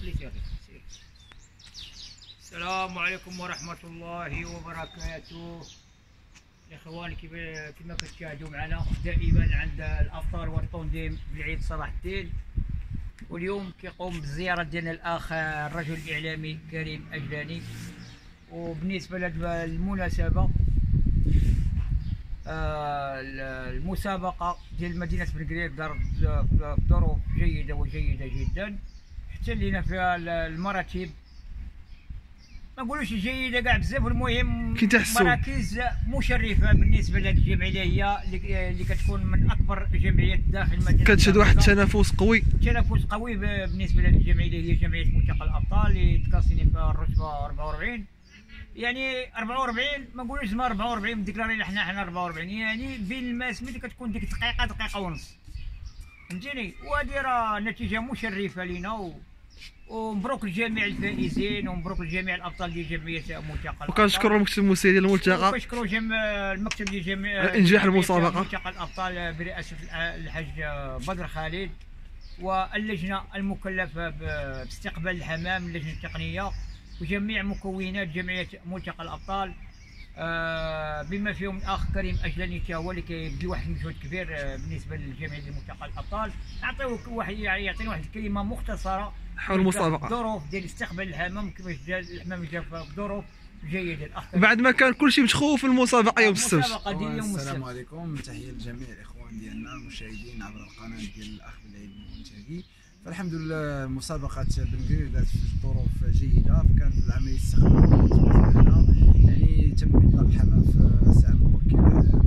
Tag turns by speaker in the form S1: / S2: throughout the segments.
S1: السلام عليكم ورحمة الله وبركاته. الإخوان كما كتشاهدوا معنا دائما عند الأفطار والتنظيم بالعيد صلاح الدين، واليوم كيقوم بالزيارة ديالنا الأخ الرجل الإعلامي كريم أجلاني. وبالنسبة لهذه المناسبة المسابقة ديال مدينة بنقرير دارت ظروف جيدة وجيدة جدا، احتلينا فيها المراتب، ما نقولوش جيده كاع بزاف، المهم مراكز مشرفه بالنسبه لهذه الجمعيه هي اللي كتكون من اكبر جمعيات داخل المدينه.
S2: كتشهد واحد التنافس قوي
S1: بالنسبه لهذه الجمعيه، هي جمعيه ملتقى الابطال اللي تكاسيني في الرتبه 44. يعني 44 ما نقولوش زعما 44 ديكلارينا حنا 44، يعني بين الماسمين اللي كتكون ديك دقيقه ونص، فهمتيني. وهذه راه نتيجه مشرفه لينا، ومبروك لجميع الفائزين ومبروك لجميع الابطال ديال جمعيه ملتقى الابطال.
S2: وكنشكروا المكتب المسير ديال الملتقى،
S1: وكنشكروا المكتب ديال جميع
S2: انجاح المسابقه
S1: ملتقى الابطال برئاسه الحاج بدر خالد، واللجنه المكلفه باستقبال الحمام، اللجنه التقنيه، وجميع مكونات جمعيه ملتقى الابطال، بما فيهم الاخ كريم اجلاني هو اللي كيبذل واحد المجهود كبير بالنسبه للجمعيه ديال ملتقى الابطال. نعطيوك يعطينا واحد الكلمه مختصره
S2: حول المسابقه،
S1: الظروف ديال استقبال الحمام، كيفاش جا الحمام جا في ظروف جيده. الاخ
S2: بعد ما كان كلشي متخوف المسابقه يوم السبت.
S3: السلام عليكم، تحيه لجميع الاخوان ديالنا المشاهدين عبر القناه ديال الاخ بالعيد المنتهي. فالحمد لله مسابقه بنقرير دارت في ظروف جيده، كانت العمليه الاستقبال مزيانه، يعني تم اطلاق الحمام في الساعه المبكره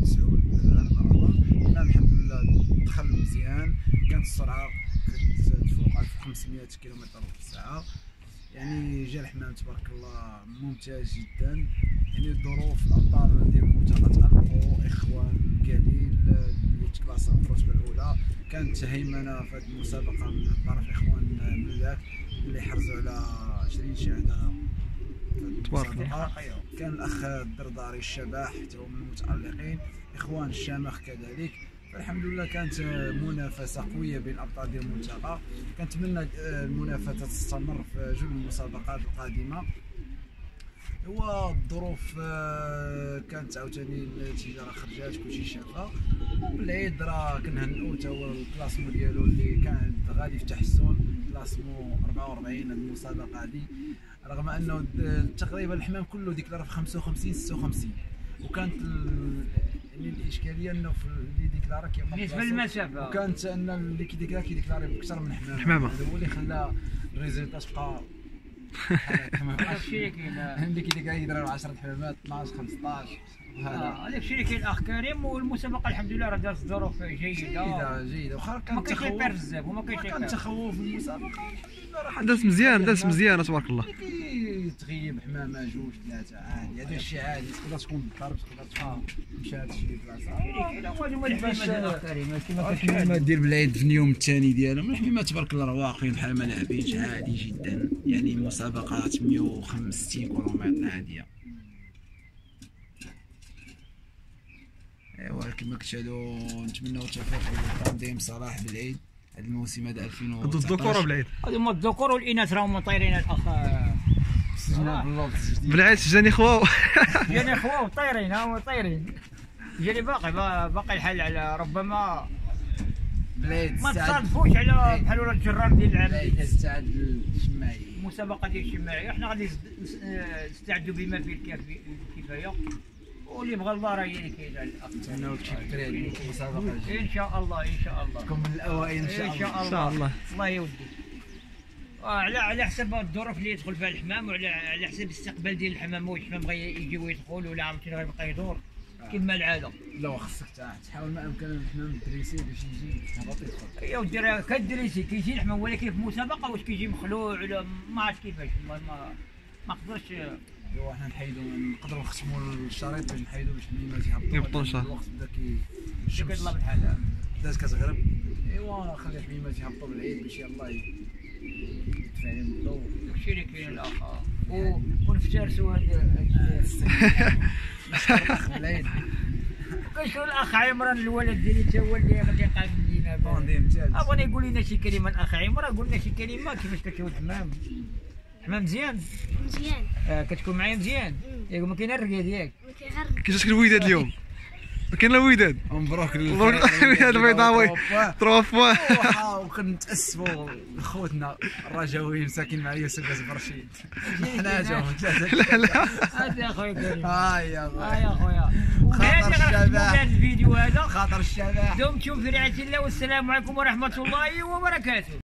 S3: 9 المغرب. الحمد لله دخل مزيان، كانت السرعه تفوق 1500 كيلومتر في الساعه، يعني جا الحمام تبارك الله ممتاز جدا. يعني الظروف الابطال ديال الملتقى تألقوا اخوان قليل اللي تكلاسوا في الرتبه الاولى، كانت هيمنه في هذه المسابقه من طرف اخوان ملاك اللي حرزوا على 20 شهاده تبارك الله. كان الاخ الدرداري الشباح حتى هو من المتالقين، اخوان الشامخ كذلك. فالحمد لله كانت منافسه قويه بين الابطال ديال الملتقى، كنتمنى المنافسه تستمر في جل المسابقات القادمه. هو الظروف كانت عاوتاني النتيجه راه خرجات كلشي شافها، وبالعيد راه كنهنئو حتى هو الكلاسمون ديالو اللي كان غادي في تحسن، كلاسمون 44 هذه المسابقه هذه، رغم انه تقريبا الحمام كله ديكلار في 55 56. وكانت الاشكاليه انه في اللي ديكلارا كيبقى
S1: بالنسبه للمسافه،
S3: وكانت ان اللي كيديكلاري بكثر من
S2: حمامه،
S3: هذا هو اللي خلى الريزلت تبقى
S1: هادشي اللي كاين.
S3: اللي كيديكلاري يضرب 10 حمامات 12 15
S1: هذا الشيء اللي كاين الاخ كريم. والمسابقه الحمد لله راه دارت ظروف جيده، واخا كان تخوف بزاف وما كاينش تخوف في المسابقه،
S2: دازت مزيانه تبارك الله.
S3: تغيب حمامه جوج ثلاثه عادي، هذا الشيء عادي، تقدر تكون بالضرب، تقدر تكون مشات شي بلاصه. الحمامات ديال بالعيد في اليوم الثاني ديالهم الحمامات تبارك الله رواقين بحال ما لعبيتش، عادي جدا، يعني مسابقات 165 كيلومتر عاديه. ايوا كما كتشاهدوا نتمنوا التوفيق لتنظيم صلاح بالعيد هذا الموسم هذا 2019.
S2: الذكور بالعيد،
S1: هما الذكور والاناث راهم طايرين. الاخ
S3: سجنا باللوط
S2: بالعيد جاني خواو
S1: جاني خواو طايرين، هما طايرين، جاني باقي الحل على ربما
S3: بالعيد
S1: ما تصادفوش على بحال ولا الجرار ديال العام
S3: استعد للجماعيه،
S1: المسابقه ديال الجماعيه. حنا غادي نستعدوا بما فيه الكفايه، واللي بغى الله راه هي اللي كاينه.
S3: نتمنوا شي بكري هذه المسابقه
S1: ان شاء الله تكون
S3: من الاوائل ان شاء الله.
S1: الله يودي، على حسب الظروف اللي يدخل فيها الحمام، وعلى حسب الاستقبال ديال الحمام، واش الحمام غيجي ويدخل ولا عاوتاني غيبقى يدور كما العاده.
S3: لا خصك تحاول ما امكن الحمام تدريسي باش يجي يهبط يدخل.
S1: يا ودي راه كدريسي كيجي الحمام، ولكن في مسابقه واش كيجي مخلوع ولا ما عرفتش كيفاش، ما قدرش.
S3: ايوا حنا نقدروا نختموا الشريط باش نحيدوا باش الحمامات
S2: يهبطوا ان شاء الله.
S3: الوقت بدا
S1: كيطلب الحال
S3: بدات كتغرب. ايوا خلي الحمامات يهبطوا بالعيد باش يلاه يدفع عليهم الضوء.
S1: داكشي اللي كاين الاخر، ونفترسوا هذا
S3: الاخ بالعيد.
S1: كنشوف الاخ عمران الولد ديالي حتى هو اللي قاعد لينا
S3: طونديم ديال
S1: ابغى يقول لنا شي كلمه الاخ عمر، قول لنا شي كلمه كيفاش كتشوف حمام. حمام مزيان؟
S4: مزيان.
S1: كتكون معايا مزيان؟ ياك ما كاين الرقيه ديالك.
S4: ما كيغرق.
S2: كيفاش الوداد اليوم؟ ما كاين لا وداد.
S3: مبروك
S2: الوداد البيضاوي 3 فوا.
S3: وكنتاسفوا لخوتنا الرجاويين ساكن مع يوسف باز برشيد. حنا جاو
S2: لا لا
S1: هذا اخويا كريم.
S3: يا
S1: يا خويا. وهذا غنختموا بهذا الفيديو هذا.
S3: خاطر الشباب.
S1: دمتم في رعايه الله والسلام عليكم ورحمه الله وبركاته.